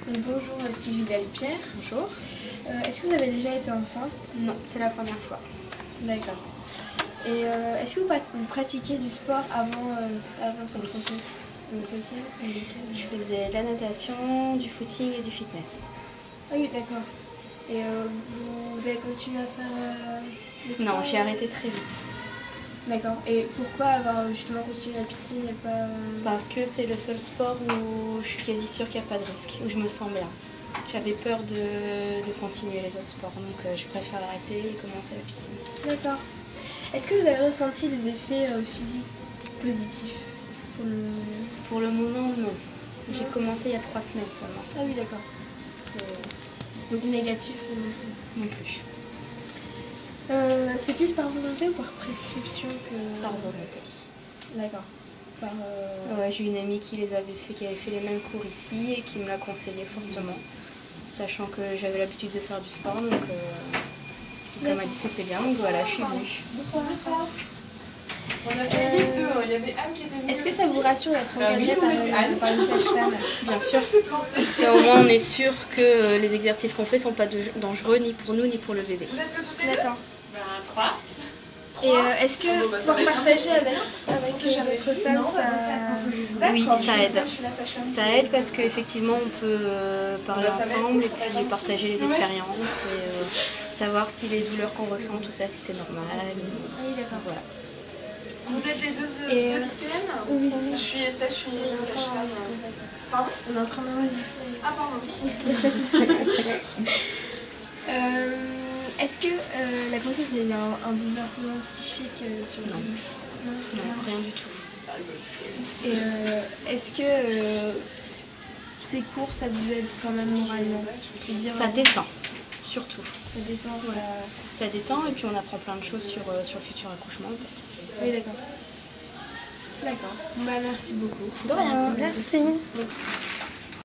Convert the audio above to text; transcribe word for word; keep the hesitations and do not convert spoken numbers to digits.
Donc, bonjour Sylvie Delpierre. Bonjour. Euh, Est-ce que vous avez déjà été enceinte? Non, c'est la première fois. D'accord. Et euh, est-ce que vous, vous pratiquiez du sport avant, euh, avant cette grossesse? Donc lequel, lequel Je faisais de la natation, du footing et du fitness. Ah oui, d'accord. Et euh, vous, vous avez continué à faire euh, Non, j'ai arrêté très vite. D'accord. Et pourquoi avoir justement continué la piscine et pas... Parce que c'est le seul sport où je suis quasi sûre qu'il n'y a pas de risque, où je me sens bien. J'avais peur de, de continuer les autres sports, donc euh, je préfère arrêter et commencer la piscine. D'accord. Est-ce que vous avez ressenti des effets euh, physiques positifs pour le... Pour le moment, non. J'ai commencé il y a trois semaines seulement. Ah oui, d'accord. Donc négatif non plus. Euh, c'est plus par volonté ou par prescription que... Par volonté. D'accord. Par, euh... Ouais, j'ai une amie qui les avait fait, qui avait fait les mêmes cours ici et qui me l'a conseillé fortement, sachant que j'avais l'habitude de faire du sport, donc, euh, donc elle m'a dit que c'était bien, donc voilà, je suis venue. Bonsoir. Bonsoir. On a fait les deux, il y avait Anne qui était venue. Est-ce que ça vous rassure d'être encadrée par, euh, par une sage-femme? Bien sûr. C'est au moins on est sûr que les exercices qu'on fait ne sont pas dangereux ni pour nous ni pour le bébé. Vous êtes que toutes les deux? D'accord. Ben, trois. Et euh, est-ce que pouvoir partager avec, avec d'autres femmes, ça... Oui, ça aide. Ça aide parce qu'effectivement on peut euh, parler ensemble et puis partager les expériences et euh, savoir si les douleurs qu'on ressent, tout ça, si c'est normal. Oui, d'accord. Voilà. Vous êtes les deux, Et deux lycéennes? Oui. Je suis Estelle, je suis sage-femme. Pardon? On est en train d'enregistrer. Ah, pardon. euh, Est-ce que euh, la grossesse a eu un, un bouleversement psychique euh, sur Non. Non, Non, rien du tout. Et euh, est-ce que euh, ces cours, ça vous aide quand même moralement? Je veux dire, Ça détend, surtout. Ça détend, Voilà. Ça détend et puis on apprend plein de choses sur, euh, sur le futur accouchement en fait. Oui, d'accord. D'accord. Bah, merci beaucoup. De rien. Merci.